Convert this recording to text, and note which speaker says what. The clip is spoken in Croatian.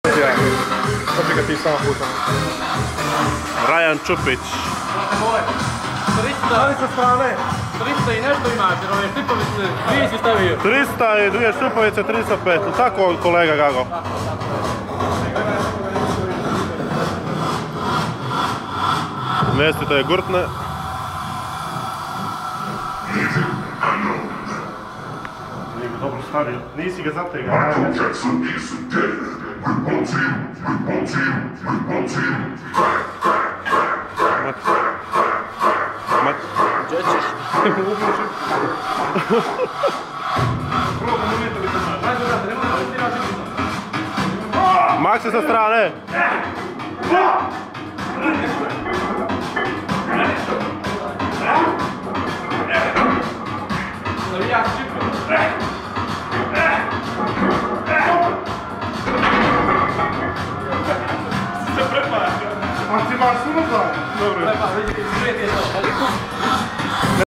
Speaker 1: Počekaj ti samo putam.
Speaker 2: Rajan Čupić.
Speaker 1: 300 sa strane.
Speaker 3: 300 i nešto imaš, jer ove štipovice, dvije si stavio.
Speaker 2: 300 i dvije štipovice, 305. Tako kolega Gago. Mjestite je gurtne. Nije ga dobro stavio. Nisi ga zategao.
Speaker 3: Gdje ćeš?
Speaker 2: Maksi sa strane.
Speaker 1: A ti imaš unutra? Dobro.
Speaker 3: Lepa, vidi, svijet je to.